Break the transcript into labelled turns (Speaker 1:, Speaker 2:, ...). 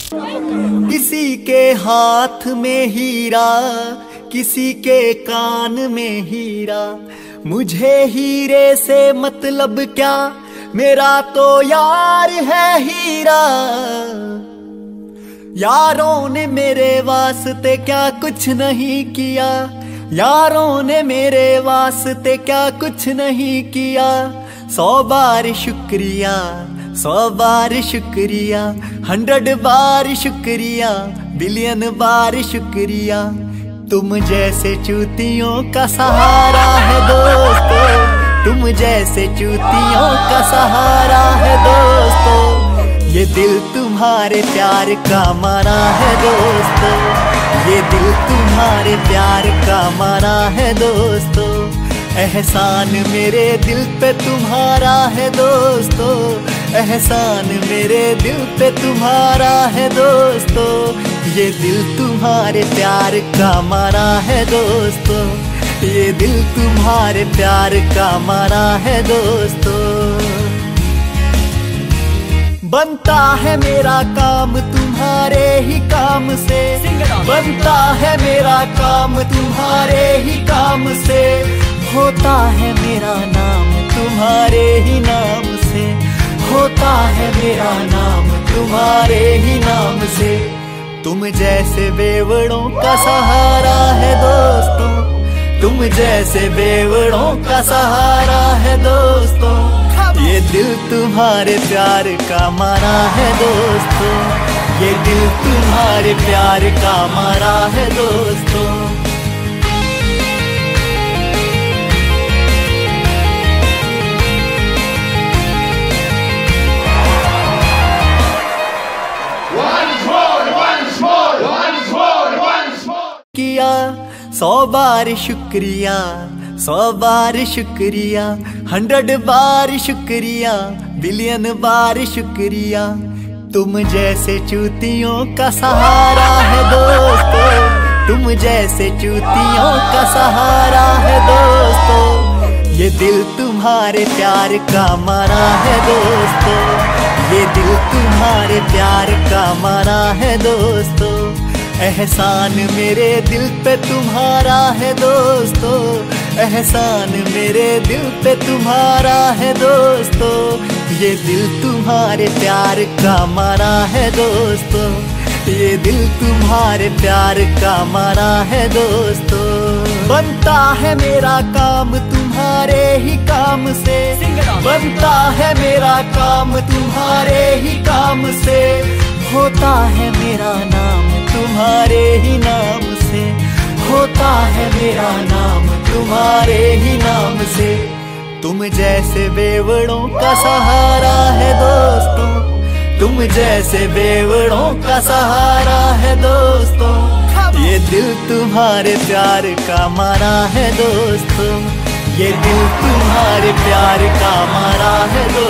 Speaker 1: किसी के हाथ में हीरा, किसी के कान में हीरा, मुझे हीरे से मतलब क्या, मेरा तो यार है हीरा। यारों ने मेरे वास्ते क्या कुछ नहीं किया, यारों ने मेरे वास्ते क्या कुछ नहीं किया। 100 बार शुक्रिया, 100 बार शुक्रिया, 100 बार शुक्रिया, बिलियन बार शुक्रिया। तुम जैसे चूतियों का सहारा है दोस्तों, तुम जैसे चूतियों का सहारा है दोस्तों। ये दिल तुम्हारे प्यार का मारा है दोस्तों, ये दिल तुम्हारे प्यार का मारा है दोस्तों। एहसान मेरे दिल पे तुम्हारा है दोस्तों, एहसान मेरे दिल पे तुम्हारा है दोस्तों। ये दिल तुम्हारे प्यार का मारा है दोस्तों, ये दिल तुम्हारे प्यार का मारा है दोस्तों। बनता है मेरा काम तुम्हारे ही काम से, बनता है मेरा काम तुम्हारे ही काम से। होता है मेरा नाम तुम्हारे ही नाम से, होता है मेरा नाम तुम्हारे ही नाम से। तुम जैसे बेवड़ों का सहारा है दोस्तों, तुम जैसे बेवड़ों का सहारा है दोस्तों। ये दिल तुम्हारे प्यार का मारा है दोस्तों, ये दिल तुम्हारे प्यार का मारा है दोस्तों। किया 100 बार शुक्रिया, 100 बार शुक्रिया, 100 बार शुक्रिया, बिलियन बार शुक्रिया। तुम जैसे चूतियों का सहारा है दोस्तों, तुम जैसे चूतियों का सहारा है दोस्तों। ये दिल तुम्हारे प्यार का मारा है दोस्तों, ये दिल तुम्हारे प्यार का मारा है दोस्तों। एहसान मेरे दिल पे तुम्हारा है दोस्तों, एहसान मेरे दिल पे तुम्हारा है दोस्तों। ये दिल तुम्हारे प्यार का मारा है दोस्तों, ये दिल तुम्हारे प्यार का मारा है दोस्तों। बनता है मेरा काम तुम्हारे ही काम से, बनता है मेरा काम तुम्हारे ही काम से। होता है मेरा नाम तुम्हारे ही नाम से, होता है मेरा नाम तुम्हारे ही नाम से। तुम जैसे बेवड़ों का सहारा है दोस्तों, तुम जैसे बेवड़ों का सहारा है दोस्तों। ये दिल तुम्हारे प्यार का मारा है दोस्तों, ये दिल तुम्हारे प्यार का मारा है दोस्तों।